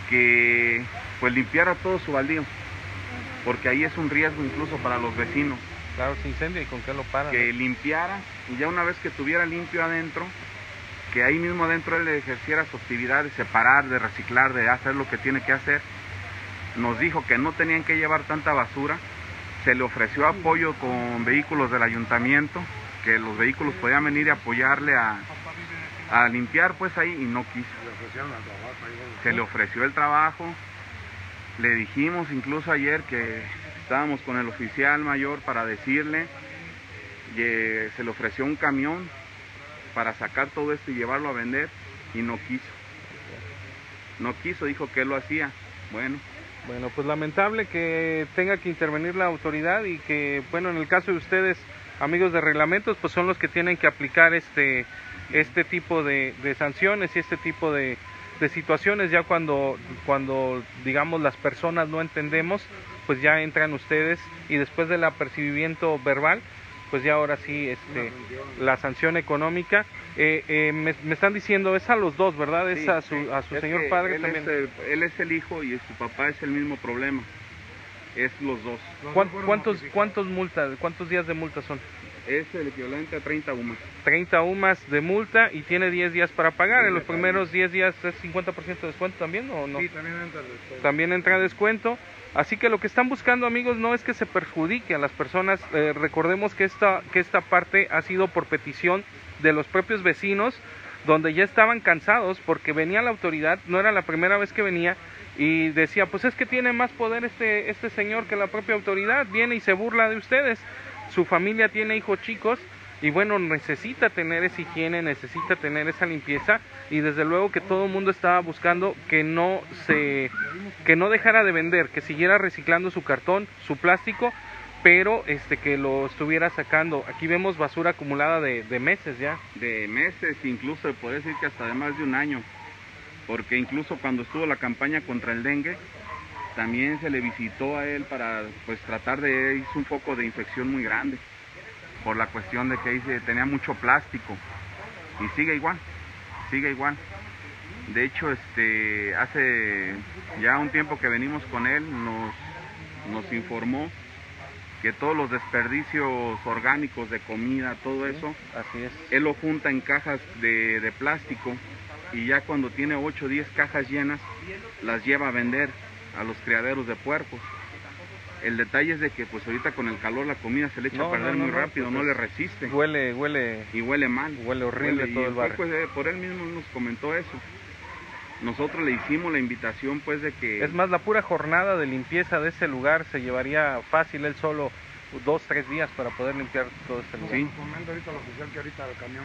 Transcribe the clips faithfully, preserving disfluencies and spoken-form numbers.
que pues limpiara todo su baldío, porque ahí es un riesgo incluso para los vecinos. Claro, se incendia y con qué lo paran. Que limpiara, y ya una vez que tuviera limpio adentro, que ahí mismo adentro él ejerciera su actividad de separar, de reciclar, de hacer lo que tiene que hacer. Nos dijo que no tenían que llevar tanta basura, se le ofreció apoyo con vehículos del ayuntamiento, que los vehículos podían venir y apoyarle a, a limpiar pues ahí, y no quiso. Se le ofreció el trabajo, le dijimos incluso ayer que estábamos con el oficial mayor para decirle, y se le ofreció un camión para sacar todo esto y llevarlo a vender, y no quiso. No quiso, dijo que él lo hacía. Bueno. Bueno, pues lamentable que tenga que intervenir la autoridad y que, bueno, en el caso de ustedes, amigos de reglamentos, pues son los que tienen que aplicar este, este tipo de, de sanciones y este tipo de, de situaciones. Ya cuando, cuando, digamos, las personas no entendemos, pues ya entran ustedes, y después del apercibimiento verbal, pues ya ahora sí, este, la sanción económica. Eh, eh, me, me están diciendo, es a los dos, ¿verdad? Es sí, a su, a su es señor padre él también. Es el, él es el hijo y su papá es el mismo problema. Es los dos. ¿Cuántos, cuántos, cuántos multas, cuántos días de multa son? Es el equivalente a treinta U M A S. treinta U M A S de multa, y tiene diez días para pagar. En los primeros diez días es cincuenta por ciento de descuento también, ¿o no? Sí, también entra descuento. También entra descuento. Así que lo que están buscando, amigos, no es que se perjudique a las personas. Eh, recordemos que esta, que esta parte ha sido por petición de los propios vecinos, donde ya estaban cansados porque venía la autoridad, no era la primera vez que venía, y decía, pues es que tiene más poder este, este señor que la propia autoridad, viene y se burla de ustedes. Su familia tiene hijos chicos, y bueno, necesita tener esa higiene, necesita tener esa limpieza, y desde luego que todo el mundo estaba buscando que no se, que no dejara de vender, que siguiera reciclando su cartón, su plástico, pero este que lo estuviera sacando. Aquí vemos basura acumulada de, de meses ya. De meses, incluso se puede decir que hasta de más de un año, porque incluso cuando estuvo la campaña contra el dengue, también se le visitó a él para pues tratar de, hizo un foco de infección muy grande, por la cuestión de que ahí se tenía mucho plástico, y sigue igual, sigue igual. De hecho, este, hace ya un tiempo que venimos con él, nos, nos informó que todos los desperdicios orgánicos de comida, todo eso, así es, él lo junta en cajas de, de plástico, y ya cuando tiene ocho o diez cajas llenas, las lleva a vender a los criaderos de puercos. El detalle es de que pues ahorita con el calor la comida se le echa no, a perder no, no, muy no, rápido, pues no le resiste. Huele, huele. Y huele mal. Huele horrible huele, todo y el fue, barrio. Pues, eh, por él mismo nos comentó eso. Nosotros le hicimos la invitación pues de que... Es más, la pura jornada de limpieza de ese lugar se llevaría fácil él solo dos, tres días para poder limpiar todo este lugar. Sí. Comenta ahorita el oficial que ahorita el camión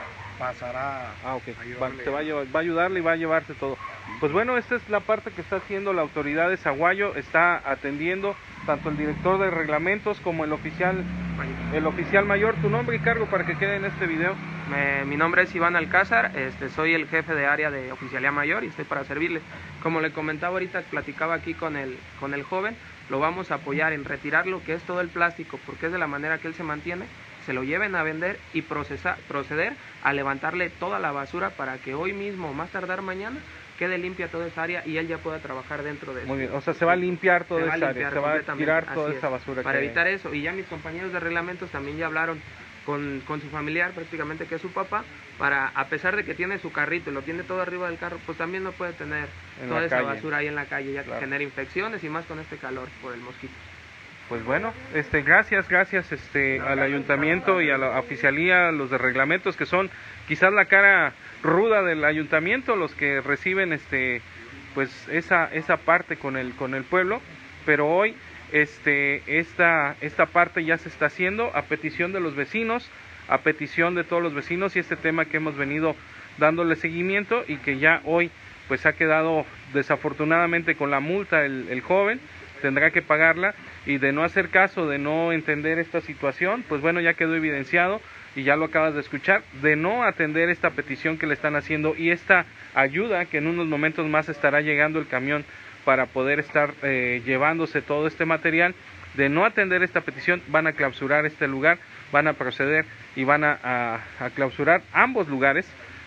pasará. Ah, ok. A Va, te va a, llevar, va a ayudarle y va a llevarse todo. Pues bueno, esta es la parte que está haciendo la autoridad de Zaguayo. Está atendiendo tanto el director de reglamentos como el oficial, el oficial mayor. Tu nombre y cargo para que quede en este video. Me, mi nombre es Iván Alcázar, este, soy el jefe de área de Oficialía Mayor y estoy para servirle. Como le comentaba ahorita, platicaba aquí con el, con el joven, lo vamos a apoyar en retirar lo que es todo el plástico, porque es de la manera que él se mantiene, se lo lleven a vender y procesar, proceder a levantarle toda la basura para que hoy mismo, más tardar mañana, quede limpia toda esa área y él ya pueda trabajar dentro de eso. Muy bien, o sea, se va a limpiar toda esa área, se va a tirar toda Así esa es, basura. para que... evitar eso. Y ya mis compañeros de reglamentos también ya hablaron con, con su familiar, prácticamente que es su papá, para, a pesar de que tiene su carrito y lo tiene todo arriba del carro, pues también no puede tener En toda la esa calle. basura ahí en la calle, ya Claro. que genera infecciones y más con este calor por el mosquito. Pues bueno, este, gracias, gracias este, al ayuntamiento y a la oficialía, los de reglamentos, que son quizás la cara ruda del ayuntamiento, los que reciben este, pues esa, esa parte con el, con el pueblo, pero hoy este, esta, esta parte ya se está haciendo a petición de los vecinos, a petición de todos los vecinos, y este tema que hemos venido dándole seguimiento y que ya hoy pues ha quedado desafortunadamente con la multa el, el joven, tendrá que pagarla, y de no hacer caso, de no entender esta situación, pues bueno, ya quedó evidenciado y ya lo acabas de escuchar, de no atender esta petición que le están haciendo y esta ayuda que en unos momentos más estará llegando el camión para poder estar eh, llevándose todo este material. De no atender esta petición, van a clausurar este lugar, van a proceder y van a, a, a clausurar ambos lugares,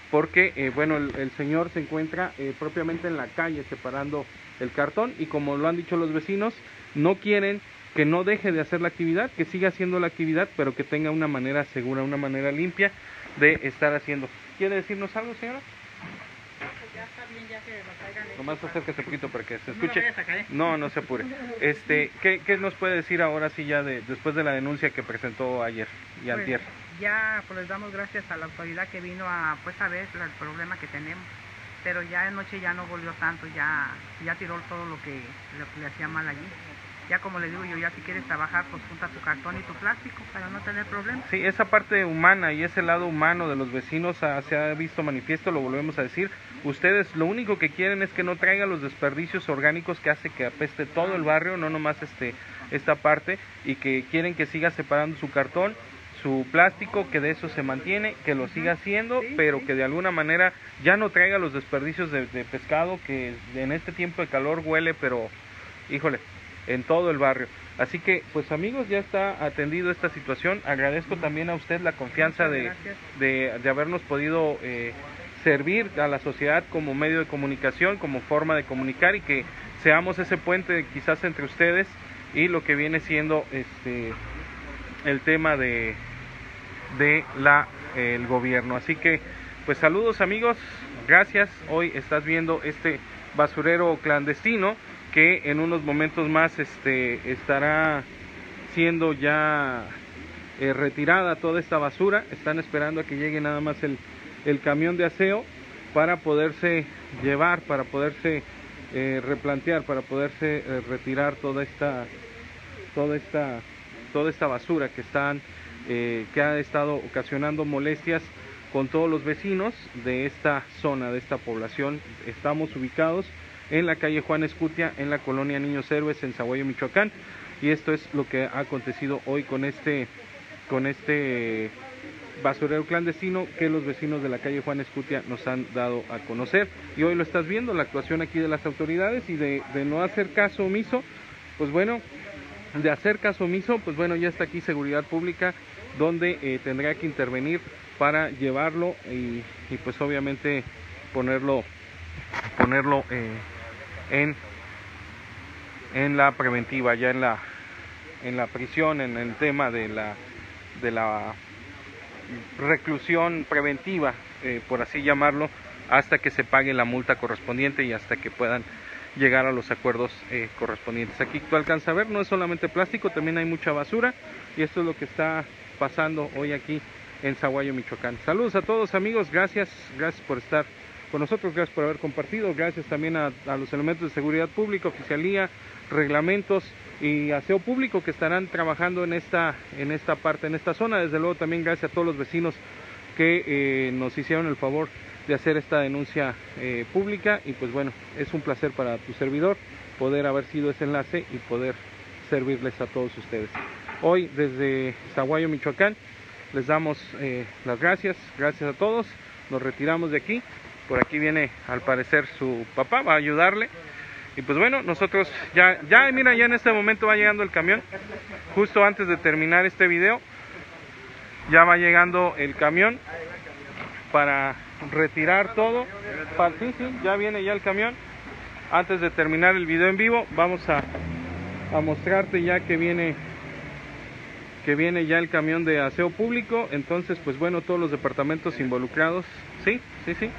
porque eh, bueno, el, el señor se encuentra eh, propiamente en la calle separando el cartón, y como lo han dicho los vecinos, no quieren que no deje de hacer la actividad, que siga haciendo la actividad, pero que tenga una manera segura, una manera limpia de estar haciendo. ¿Quiere decirnos algo, señora? Ya está bien, ya que lo traigan. Nomás acérquese un poquito para que se No me escuche. lo vayas a caer. No, no se apure. Este, ¿qué, qué nos puede decir ahora sí ya de, después de la denuncia que presentó ayer y Pues, antier? ya pues les damos gracias a la autoridad que vino a pues a ver el problema que tenemos, pero ya anoche ya no volvió tanto, ya ya tiró todo lo que, lo que le hacía mal allí. Ya como le digo yo, ya si quieres trabajar, pues junta tu cartón y tu plástico para no tener problemas. Sí, esa parte humana y ese lado humano de los vecinos ha, se ha visto manifiesto, lo volvemos a decir. Ustedes lo único que quieren es que no traiga los desperdicios orgánicos que hace que apeste todo el barrio, no nomás este esta parte, y que quieren que siga separando su cartón, su plástico, que de eso se mantiene, que lo siga haciendo, Sí, pero sí. que de alguna manera ya no traiga los desperdicios de, de pescado que en este tiempo de calor huele, pero híjole, en todo el barrio. Así que, pues amigos, ya está atendido esta situación. Agradezco también a usted la confianza de, de, de habernos podido eh, servir a la sociedad como medio de comunicación, como forma de comunicar, y que seamos ese puente quizás entre ustedes y lo que viene siendo este el tema de, de la eh, el gobierno. Así que, pues saludos amigos, gracias. Hoy estás viendo este basurero clandestino, que en unos momentos más este estará siendo ya eh, retirada toda esta basura. Están esperando a que llegue nada más el, el camión de aseo para poderse llevar, para poderse eh, replantear, para poderse eh, retirar toda esta toda esta toda esta basura que están eh, que ha estado ocasionando molestias con todos los vecinos de esta zona, de esta población. Estamos ubicados en la calle Juan Escutia, en la colonia Niños Héroes, en Sahuayo, Michoacán, y esto es lo que ha acontecido hoy con este con este basurero clandestino que los vecinos de la calle Juan Escutia nos han dado a conocer. Y hoy lo estás viendo, la actuación aquí de las autoridades, y de, de no hacer caso omiso, pues bueno, de hacer caso omiso, pues bueno, ya está aquí Seguridad Pública, donde eh, tendrá que intervenir para llevarlo y, y pues obviamente ponerlo ponerlo eh, en en la preventiva, ya en la en la prisión, en el tema de la de la reclusión preventiva, eh, por así llamarlo, hasta que se pague la multa correspondiente y hasta que puedan llegar a los acuerdos eh, correspondientes. Aquí tú alcanzas a ver, no es solamente plástico, también hay mucha basura, y esto es lo que está pasando hoy aquí en Sahuayo, Michoacán. Saludos a todos amigos, gracias, gracias por estar con nosotros, gracias por haber compartido, gracias también a, a los elementos de seguridad pública, oficialía, reglamentos y aseo público que estarán trabajando en esta, en esta parte, en esta zona. Desde luego también gracias a todos los vecinos que eh, nos hicieron el favor de hacer esta denuncia eh, pública, y pues bueno, es un placer para tu servidor poder haber sido ese enlace y poder servirles a todos ustedes. Hoy desde Sahuayo, Michoacán, les damos eh, las gracias, gracias a todos, nos retiramos de aquí. Por aquí viene al parecer su papá, va a ayudarle, y pues bueno, nosotros ya, ya mira, ya en este momento va llegando el camión, justo antes de terminar este video, ya va llegando el camión para retirar todo. Para, sí, sí, ya viene ya el camión. Antes de terminar el video en vivo, vamos a, a mostrarte ya que viene que viene ya el camión de aseo público. Entonces, pues bueno, todos los departamentos involucrados, sí, sí, sí.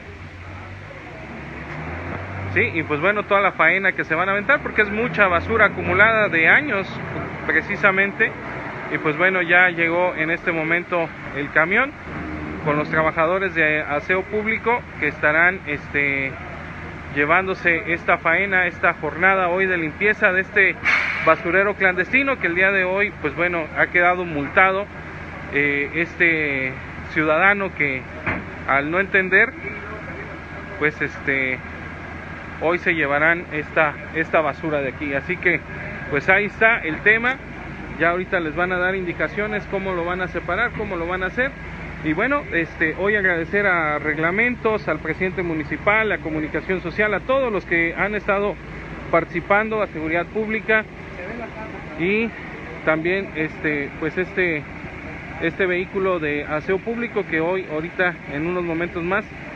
Sí, y pues bueno, toda la faena que se van a aventar, porque es mucha basura acumulada de años, precisamente. Y pues bueno, ya llegó en este momento el camión con los trabajadores de aseo público que estarán este, llevándose esta faena, esta jornada hoy de limpieza de este basurero clandestino, que el día de hoy, pues bueno, ha quedado multado eh, este ciudadano que al no entender, pues este hoy se llevarán esta, esta basura de aquí. Así que pues ahí está el tema. Ya ahorita les van a dar indicaciones cómo lo van a separar, cómo lo van a hacer. Y bueno, este, hoy agradecer a Reglamentos, al presidente municipal, a Comunicación Social, a todos los que han estado participando, a Seguridad Pública, y también este, pues este, este vehículo de aseo público que hoy, ahorita, en unos momentos más,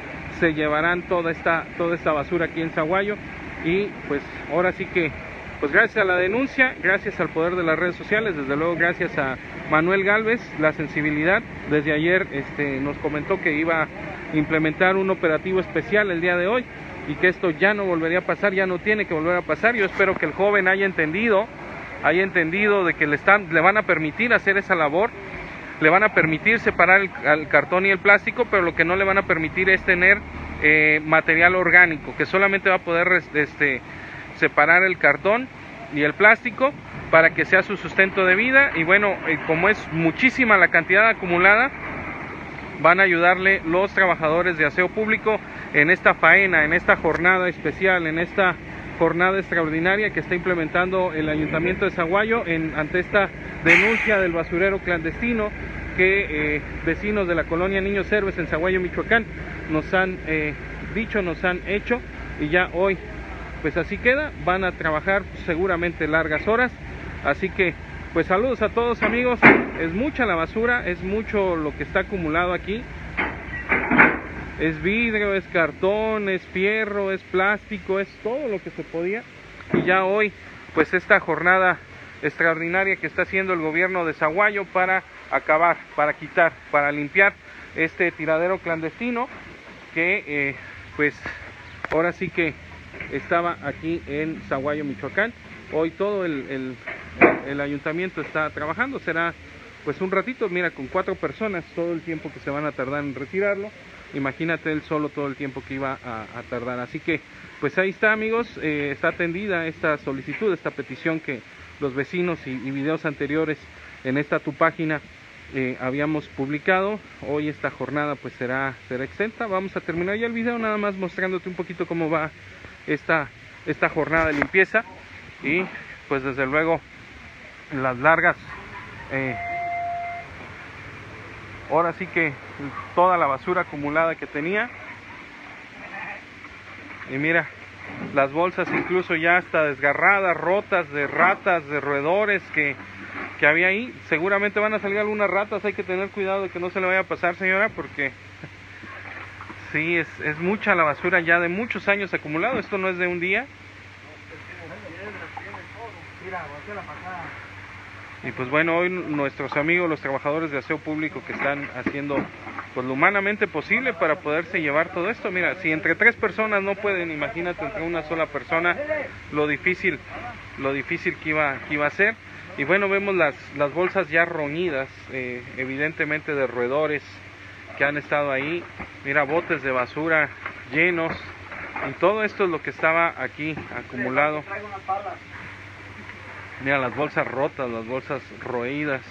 se llevarán toda esta, toda esta basura aquí en Zaguayo. Y pues ahora sí que, pues gracias a la denuncia, gracias al poder de las redes sociales, desde luego gracias a Manuel Gálvez, la sensibilidad. Desde ayer este, nos comentó que iba a implementar un operativo especial el día de hoy y que esto ya no volvería a pasar, ya no tiene que volver a pasar. Yo espero que el joven haya entendido, haya entendido de que le, están, le van a permitir hacer esa labor, le van a permitir separar el, el cartón y el plástico, pero lo que no le van a permitir es tener eh, material orgánico, que solamente va a poder este, separar el cartón y el plástico para que sea su sustento de vida. Y bueno, eh, como es muchísima la cantidad acumulada, van a ayudarle los trabajadores de aseo público en esta faena, en esta jornada especial, en esta jornada extraordinaria que está implementando el Ayuntamiento de Zaguayo en, ante esta denuncia del basurero clandestino que eh, vecinos de la colonia Niños Héroes en Zaguayo, Michoacán, nos han eh, dicho, nos han hecho, y ya hoy pues así queda. Van a trabajar seguramente largas horas, así que pues saludos a todos, amigos. Es mucha la basura, es mucho lo que está acumulado aquí. Es vidrio, es cartón, es fierro, es plástico, es todo lo que se podía. Y ya hoy, pues esta jornada extraordinaria que está haciendo el gobierno de Zaguayo para acabar, para quitar, para limpiar este tiradero clandestino que eh, pues ahora sí que estaba aquí en Zaguayo, Michoacán. Hoy todo el, el, el ayuntamiento está trabajando, será pues un ratito, mira, con cuatro personas todo el tiempo que se van a tardar en retirarlo. Imagínate él solo todo el tiempo que iba a, a tardar. Así que pues ahí está, amigos, eh, está atendida esta solicitud, esta petición que los vecinos y, y videos anteriores en esta tu página eh, habíamos publicado. Hoy esta jornada pues será, será exenta. Vamos a terminar ya el video nada más mostrándote un poquito cómo va esta, esta jornada de limpieza. Y pues desde luego las largas eh, ahora sí que toda la basura acumulada que tenía. Y mira, las bolsas incluso ya está desgarradas, rotas, de ratas, de roedores que, que había ahí. Seguramente van a salir algunas ratas, hay que tener cuidado de que no se le vaya a pasar, señora, porque sí, es, es mucha la basura ya de muchos años acumulado. Esto no es de un día. Y pues bueno, hoy nuestros amigos, los trabajadores de aseo público que están haciendo pues lo humanamente posible para poderse llevar todo esto. Mira, si entre tres personas no pueden, imagínate entre una sola persona lo difícil, lo difícil que iba, que iba a ser. Y bueno, vemos las, las bolsas ya roñidas, eh, evidentemente de roedores que han estado ahí. Mira, botes de basura llenos. Y todo esto es lo que estaba aquí acumulado. Mira las bolsas rotas, las bolsas roídas.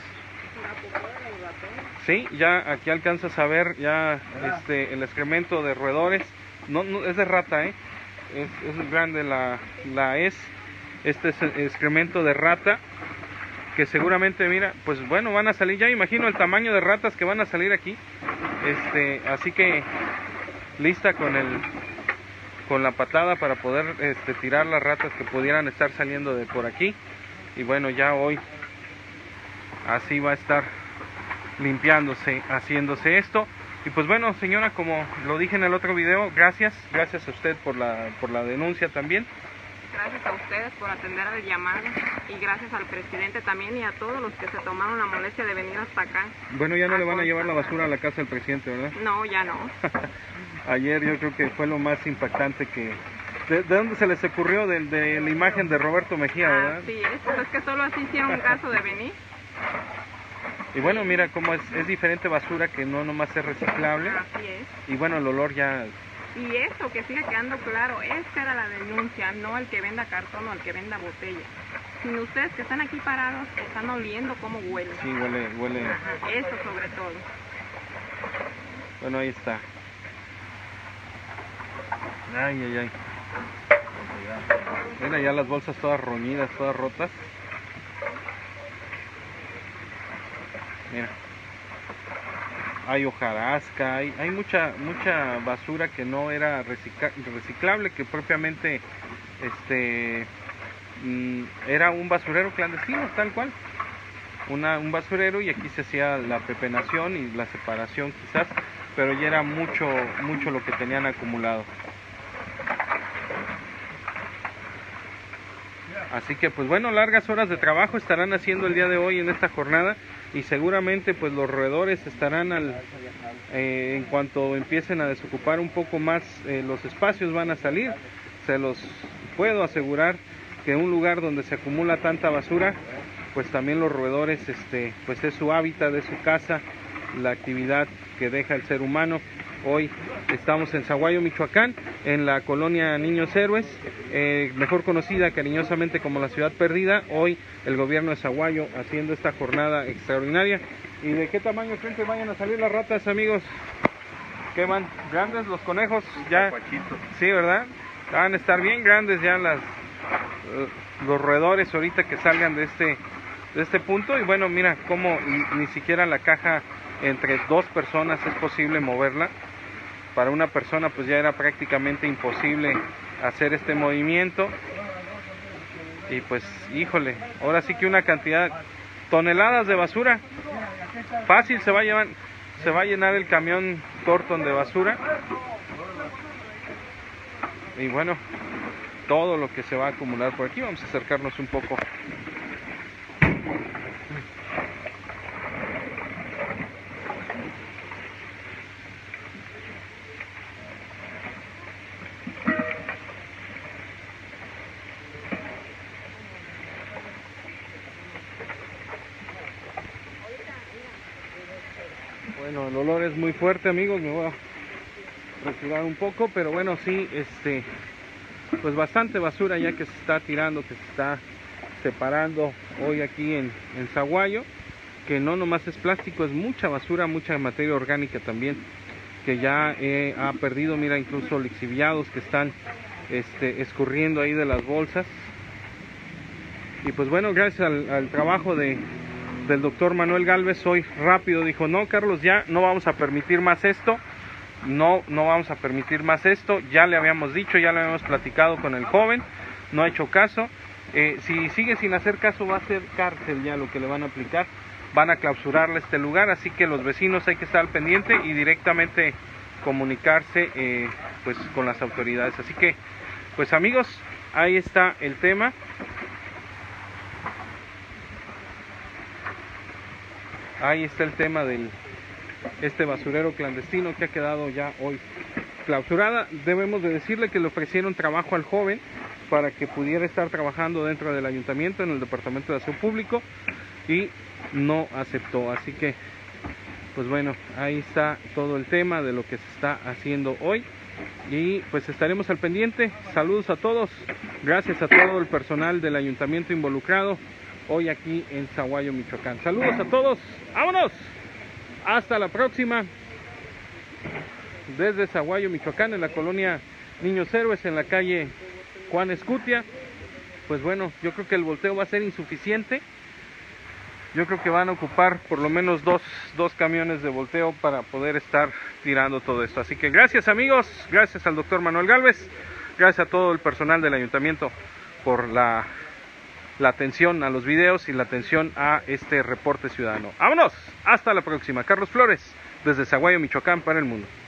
Sí, ya aquí alcanzas a ver ya este el excremento de roedores. No, no es de rata, eh. Es, es grande la, la es. Este es el excremento de rata. Que seguramente, mira, pues bueno, van a salir. Ya imagino el tamaño de ratas que van a salir aquí. Este, así que lista con el con la patada para poder este, tirar las ratas que pudieran estar saliendo de por aquí. Y bueno, ya hoy así va a estar limpiándose, haciéndose esto. Y pues bueno, señora, como lo dije en el otro video, gracias, gracias a usted por la, por la denuncia también. Gracias a ustedes por atender el llamado y gracias al presidente también y a todos los que se tomaron la molestia de venir hasta acá. Bueno, ya no le van a llevar la basura a la casa del presidente, ¿verdad? No, ya no. Ayer yo creo que fue lo más impactante que... ¿De, de dónde se les ocurrió? De, de la imagen de Roberto Mejía, ¿verdad? Así es, pues es que solo así hicieron caso de venir. Y bueno, mira cómo es, es diferente basura que no nomás es reciclable. Así es. Y bueno, el olor ya... Y eso, que siga quedando claro, esta era la denuncia, no el que venda cartón o el que venda botella. Sino ustedes que están aquí parados, están oliendo cómo huele. Sí, huele, huele. Ajá, eso sobre todo. Bueno, ahí está. Ay, ay, ay. Mira ya las bolsas todas roñidas, todas rotas. Mira. Hay hojarasca, hay, hay mucha mucha basura que no era recicla, reciclable, que propiamente este mm, era un basurero clandestino, tal cual. Una, un basurero, y aquí se hacía la pepenación y la separación quizás pero ya era mucho, mucho lo que tenían acumulado. Así que pues bueno, largas horas de trabajo estarán haciendo el día de hoy en esta jornada, y seguramente pues los roedores estarán al, eh, en cuanto empiecen a desocupar un poco más eh, los espacios, van a salir. Se los puedo asegurar que un lugar donde se acumula tanta basura, pues también los roedores, este, pues es su hábitat, es su casa, la actividad que deja el ser humano. Hoy estamos en Sahuayo, Michoacán, en la colonia Niños Héroes, eh, mejor conocida cariñosamente como la Ciudad Perdida. Hoy el gobierno de Sahuayo haciendo esta jornada extraordinaria. ¿Y de qué tamaño creen que vayan a salir las ratas, amigos? ¿Qué van? ¿Grandes los conejos? Ya, sí, ¿verdad? Van a estar bien grandes ya las, los roedores ahorita que salgan de este, de este punto. Y bueno, mira cómo ni siquiera la caja entre dos personas es posible moverla. Para una persona pues ya era prácticamente imposible hacer este movimiento. Y pues híjole, ahora sí que una cantidad, toneladas de basura. Fácil se va a llevar, se va a llenar el camión Thornton de basura. Y bueno, todo lo que se va a acumular por aquí. Vamos a acercarnos un poco. Bueno, el olor es muy fuerte, amigos, me voy a retirar un poco, pero bueno, sí, este, pues bastante basura ya que se está tirando, que se está separando hoy aquí en, en Sahuayo, que no nomás es plástico, es mucha basura, mucha materia orgánica también, que ya eh, ha perdido, mira, incluso lixiviados que están este, escurriendo ahí de las bolsas. Y pues bueno, gracias al, al trabajo de del doctor Manuel Gálvez, hoy rápido dijo: no, Carlos, ya no vamos a permitir más esto, no, no vamos a permitir más esto, ya le habíamos dicho, ya le habíamos platicado con el joven, no ha hecho caso, eh, si sigue sin hacer caso va a ser cárcel ya lo que le van a aplicar, van a clausurarle este lugar, así que los vecinos hay que estar al pendiente y directamente comunicarse eh, pues con las autoridades. Así que pues amigos, ahí está el tema. Ahí está el tema del este basurero clandestino que ha quedado ya hoy clausurada. Debemos de decirle que le ofrecieron trabajo al joven para que pudiera estar trabajando dentro del ayuntamiento en el departamento de aseo público y no aceptó. Así que pues bueno, ahí está todo el tema de lo que se está haciendo hoy y pues estaremos al pendiente. Saludos a todos, gracias a todo el personal del ayuntamiento involucrado hoy aquí en Sahuayo, Michoacán. Saludos a todos, vámonos, hasta la próxima. Desde Sahuayo, Michoacán, en la colonia Niños Héroes, en la calle Juan Escutia. Pues bueno, yo creo que el volteo va a ser insuficiente. Yo creo que van a ocupar por lo menos dos, dos camiones de volteo para poder estar tirando todo esto. Así que gracias amigos, gracias al doctor Manuel Gálvez, gracias a todo el personal del ayuntamiento por la... la atención a los videos y la atención a este reporte ciudadano. ¡Vámonos! Hasta la próxima. Carlos Flores, desde Sahuayo, Michoacán, para el mundo.